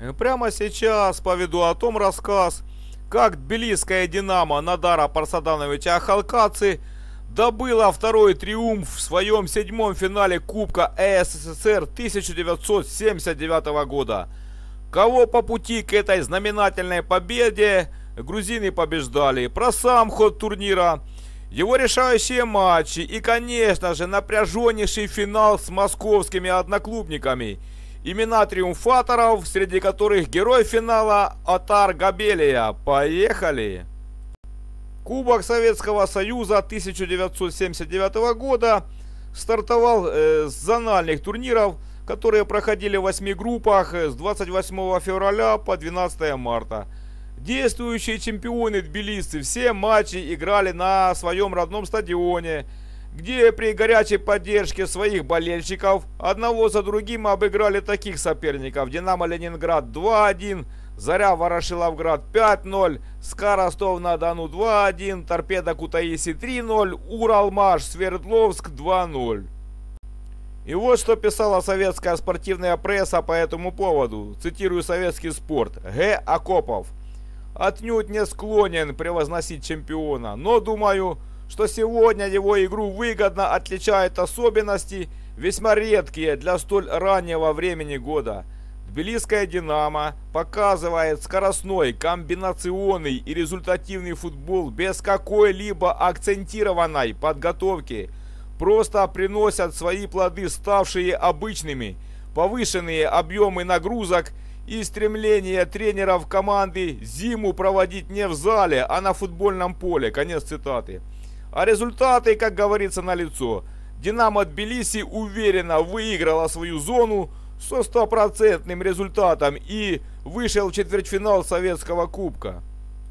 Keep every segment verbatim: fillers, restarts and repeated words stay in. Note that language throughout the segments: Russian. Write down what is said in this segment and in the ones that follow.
Прямо сейчас поведу о том рассказ, как тбилисская «Динамо» Нодара Парсадановича Ахалкаци добыла второй триумф в своем седьмом финале Кубка СССР тысяча девятьсот семьдесят девятого года. Кого по пути к этой знаменательной победе грузины побеждали, про сам ход турнира, его решающие матчи и, конечно же, напряженнейший финал с московскими одноклубниками. Имена триумфаторов, среди которых герой финала Отар Габелия. Поехали! Кубок Советского Союза тысяча девятьсот семьдесят девятого года стартовал э, с зональных турниров, которые проходили в восьми группах с двадцать восьмого февраля по двенадцатое марта. Действующие чемпионы тбилисцы все матчи играли на своем родном стадионе, где при горячей поддержке своих болельщиков одного за другим обыграли таких соперников: Динамо Ленинград два один, Заря Ворошиловград пять ноль, СКА Ростов-на-Дону два один, Торпедо Кутаиси три ноль, Уралмаш Свердловск два ноль. И вот что писала советская спортивная пресса по этому поводу. Цитирую советский спорт. Г. Акопов. Отнюдь не склонен превозносить чемпиона, но думаю, что сегодня его игру выгодно отличают особенности, весьма редкие для столь раннего времени года. Тбилисская «Динамо» показывает скоростной, комбинационный и результативный футбол без какой-либо акцентированной подготовки. Просто приносят свои плоды, ставшие обычными, повышенные объемы нагрузок и стремление тренеров команды зиму проводить не в зале, а на футбольном поле. Конец цитаты. А результаты, как говорится, налицо. «Динамо» Тбилиси уверенно выиграла свою зону со стопроцентным результатом и вышел в четвертьфинал Советского Кубка.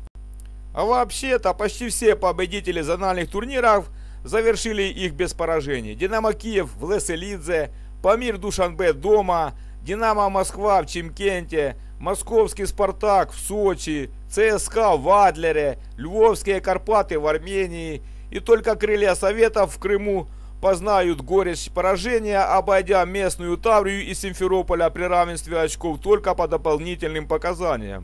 А вообще-то почти все победители зональных турниров завершили их без поражений. «Динамо Киев» в Лесселидзе, «Памир Душанбе» дома, «Динамо Москва» в Чимкенте, «Московский Спартак» в Сочи, ЦСКА в Адлере, «Львовские Карпаты» в Армении. И только «Крылья Советов» в Крыму познают горечь поражения, обойдя местную Таврию и Симферополя при равенстве очков только по дополнительным показаниям.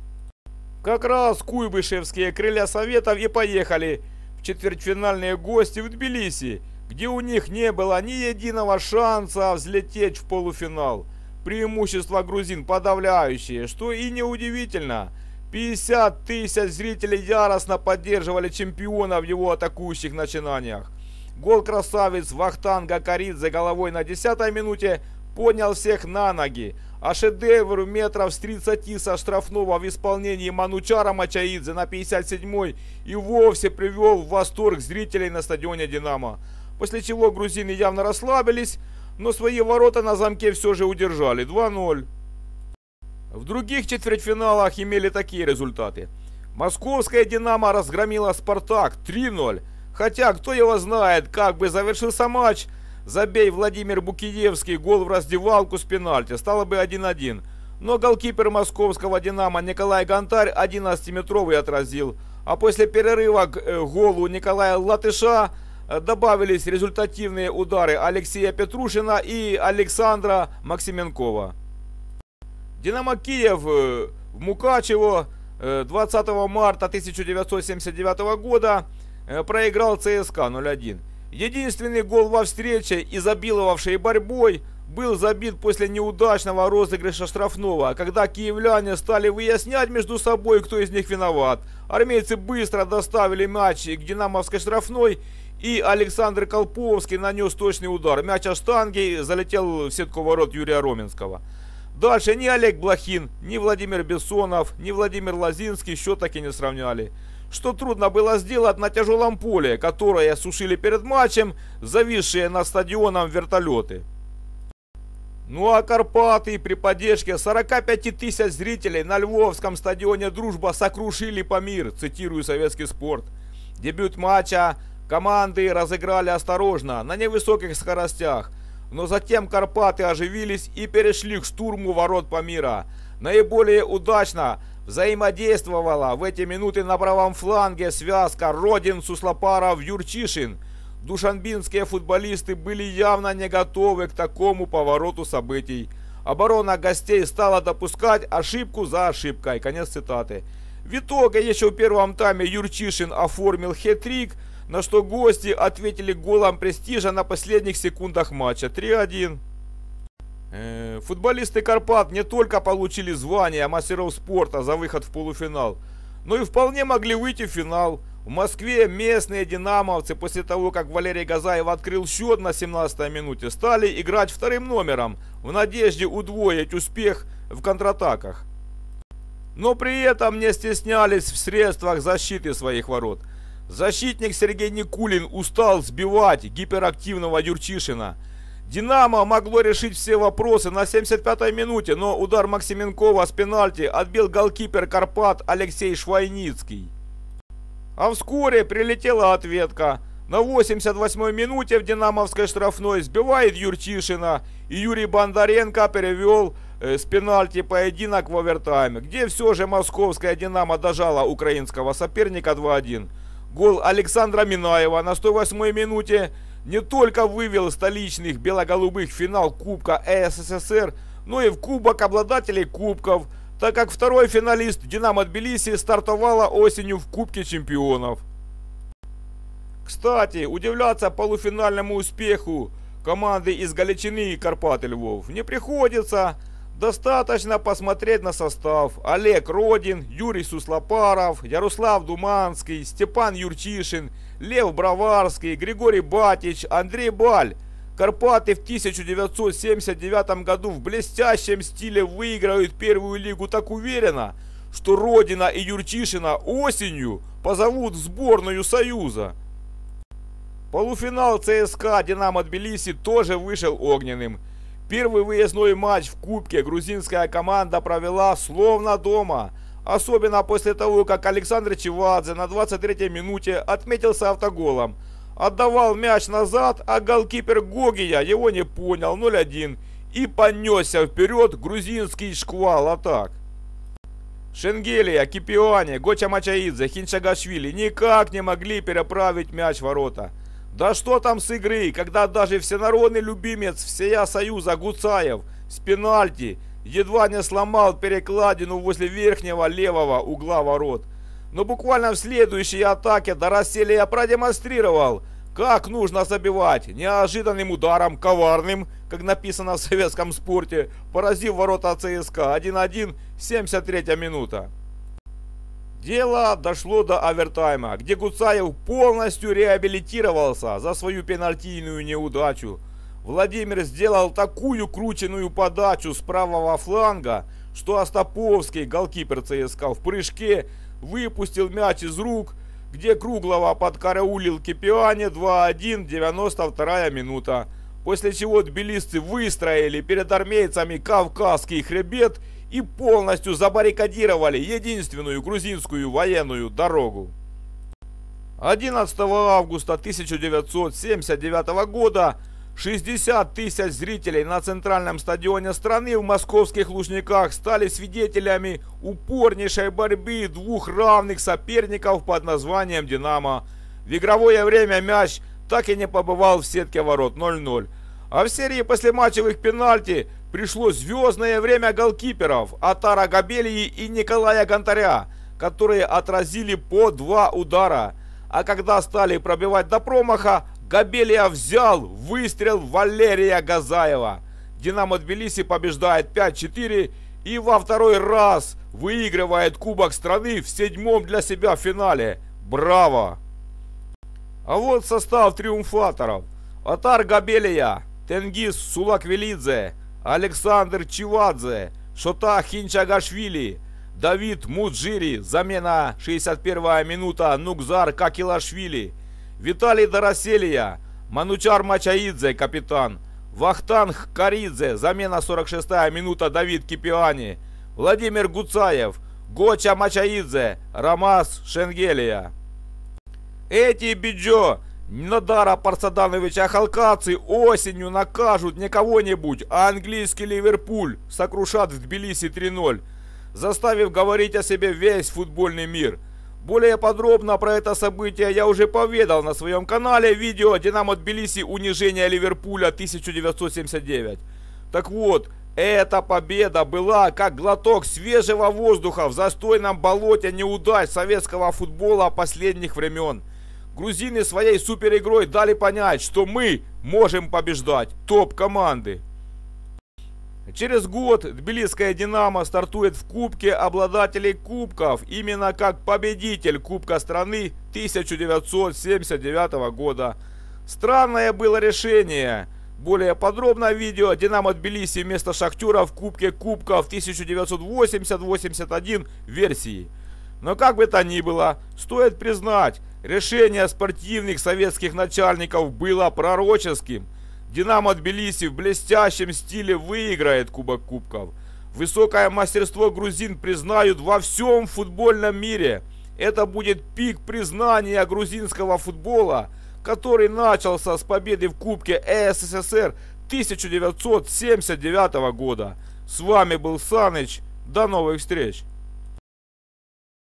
Как раз куйбышевские «Крылья Советов» и поехали в четвертьфинальные гости в Тбилиси, где у них не было ни единого шанса взлететь в полуфинал. Преимущество грузин подавляющее, что и неудивительно. пятьдесят тысяч зрителей яростно поддерживали чемпиона в его атакующих начинаниях. Гол красавец Вахтанга Каридзе головой на десятой минуте поднял всех на ноги, а шедевр метров с тридцати со штрафного в исполнении Манучара Мачаидзе на пятьдесят седьмой и вовсе привел в восторг зрителей на стадионе «Динамо». После чего грузины явно расслабились, но свои ворота на замке все же удержали. два ноль. В других четвертьфиналах имели такие результаты. Московская «Динамо» разгромила «Спартак» три ноль. Хотя, кто его знает, как бы завершился матч. Забей Владимир Букиевский гол в раздевалку с пенальти, стало бы один один. Но голкипер московского «Динамо» Николай Гонтарь одиннадцатиметровый отразил. А после перерыва к голу Николая Латыша добавились результативные удары Алексея Петрушина и Александра Максименкова. «Динамо Киев» в Мукачево двадцатого марта тысяча девятьсот семьдесят девятого года проиграл ЦСКА ноль один. Единственный гол во встрече, изобиловавшей борьбой, был забит после неудачного розыгрыша штрафного, когда киевляне стали выяснять между собой, кто из них виноват. Армейцы быстро доставили мяч к динамовской штрафной, и Александр Колповский нанес точный удар. Мяч о штанге залетел в сетку ворот Юрия Роменского. Дальше ни Олег Блохин, ни Владимир Бессонов, ни Владимир Лозинский счет таки не сравняли. Что трудно было сделать на тяжелом поле, которое сушили перед матчем зависшие над стадионом вертолеты. Ну а Карпаты при поддержке сорока пяти тысяч зрителей на львовском стадионе «Дружба» сокрушили Памир, цитирую советский спорт. Дебют матча команды разыграли осторожно, на невысоких скоростях. Но затем Карпаты оживились и перешли к штурму ворот Памира. Наиболее удачно взаимодействовала в эти минуты на правом фланге связка Родин, Суслопаров, Юрчишин. Душанбинские футболисты были явно не готовы к такому повороту событий. оборона гостей стала допускать ошибку за ошибкой. Конец цитаты. В итоге еще в первом тайме Юрчишин оформил хет-трик, на что гости ответили голом престижа на последних секундах матча. три один. Футболисты Карпат не только получили звание мастеров спорта за выход в полуфинал, но и вполне могли выйти в финал. В Москве местные динамовцы после того, как Валерий Газаев открыл счет на семнадцатой минуте, стали играть вторым номером в надежде удвоить успех в контратаках. Но при этом не стеснялись в средствах защиты своих ворот. Защитник Сергей Никулин устал сбивать гиперактивного Юрчишина. «Динамо» могло решить все вопросы на семьдесят пятой минуте, но удар Максименкова с пенальти отбил голкипер Карпат Алексей Швайницкий. А вскоре прилетела ответка. На восемьдесят восьмой минуте в динамовской штрафной сбивает Юрчишина, и Юрий Бондаренко перевел э, с пенальти поединок в овертайм, где все же московская «Динамо» дожала украинского соперника два один. Гол Александра Минаева на сто восьмой минуте не только вывел столичных бело-голубых в финал Кубка СССР, но и в Кубок обладателей Кубков, так как второй финалист «Динамо Тбилиси» стартовала осенью в Кубке чемпионов. Кстати, удивляться полуфинальному успеху команды из Галичины и Карпат и Львов не приходится. Достаточно посмотреть на состав. Олег Родин, Юрий Суслопаров, Ярослав Думанский, Степан Юрчишин, Лев Броварский, Григорий Батич, Андрей Баль. Карпаты в тысяча девятьсот семьдесят девятом году в блестящем стиле выиграют первую лигу так уверенно, что Родина и Юрчишина осенью позовут в сборную Союза. Полуфинал ЦСКА «Динамо Тбилиси» тоже вышел огненным. Первый выездной матч в Кубке грузинская команда провела словно дома. Особенно после того, как Александр Чевадзе на двадцать третьей минуте отметился автоголом. Отдавал мяч назад, а голкипер Гогия его не понял, ноль один. И понесся вперед грузинский шквал атак. Шенгелия, Кипиани, Гоча Мачаидзе, Хинчагашвили никак не могли переправить мяч в ворота. Да что там с игры, когда даже всенародный любимец всея Союза Гуцаев с пенальти едва не сломал перекладину возле верхнего левого угла ворот. Но буквально в следующей атаке Дороселия продемонстрировал, как нужно забивать неожиданным ударом, коварным, как написано в советском спорте, поразив ворота ЦСКА. один один, семьдесят третья минута. Дело дошло до овертайма, где Гуцаев полностью реабилитировался за свою пенальтийную неудачу. Владимир сделал такую крученную подачу с правого фланга, что Остаповский, голкипер ЦСКА, в прыжке выпустил мяч из рук, где Круглова подкараулил Кипиани. Два один, девяносто вторая минута. После чего тбилисцы выстроили перед армейцами Кавказский хребет и полностью забаррикадировали единственную грузинскую военную дорогу. одиннадцатого августа тысяча девятьсот семьдесят девятого года шестьдесят тысяч зрителей на центральном стадионе страны в московских Лужниках стали свидетелями упорнейшей борьбы двух равных соперников под названием «Динамо». В игровое время мяч так и не побывал в сетке ворот, ноль ноль. А в серии послематчевых пенальти пришло звездное время голкиперов Атара Габелии и Николая Гонтаря, которые отразили по два удара. А когда стали пробивать до промаха, Габелия взял выстрел Валерия Газаева. «Динамо Тбилиси» побеждает пять четыре и во второй раз выигрывает Кубок страны в седьмом для себя финале. Браво! А вот состав триумфаторов. Атар Габелия, Тенгиз Сулаквелидзе, Александр Чевадзе, Шота Хинчагашвили, Давид Муджири, замена шестьдесят первая минута, Нукзар Какилашвили, Виталий Дороселия, Манучар Мачаидзе, капитан, Вахтанг Каридзе, замена сорок шестая минута, Давид Кипиани, Владимир Гуцаев, Гоча Мачаидзе, Рамаз Шенгелия. Эти биджо Надара Парсадановича Халкаци осенью накажут не кого-нибудь, а английский Ливерпуль сокрушат в Тбилиси три ноль, заставив говорить о себе весь футбольный мир. Более подробно про это событие я уже поведал на своем канале видео «Динамо Тбилиси. Унижение Ливерпуля тысяча девятьсот семьдесят девять». Так вот, Эта победа была как глоток свежего воздуха в застойном болоте неудач советского футбола последних времен. Грузины своей суперигрой дали понять, что мы можем побеждать топ-команды. Через год тбилисская «Динамо» стартует в Кубке обладателей кубков, именно как победитель Кубка страны тысяча девятьсот семьдесят девятого года. Странное было решение. Более подробно видео «Динамо Тбилиси» вместо «Шахтера» в Кубке Кубков тысяча девятьсот восемьдесят восемьдесят один версии. Но как бы то ни было, стоит признать, решение спортивных советских начальников было пророческим. «Динамо Тбилиси» в блестящем стиле выиграет Кубок Кубков. Высокое мастерство грузин признают во всем футбольном мире. Это будет пик признания грузинского футбола, который начался с победы в Кубке СССР тысяча девятьсот семьдесят девятого года. С вами был Саныч. До новых встреч!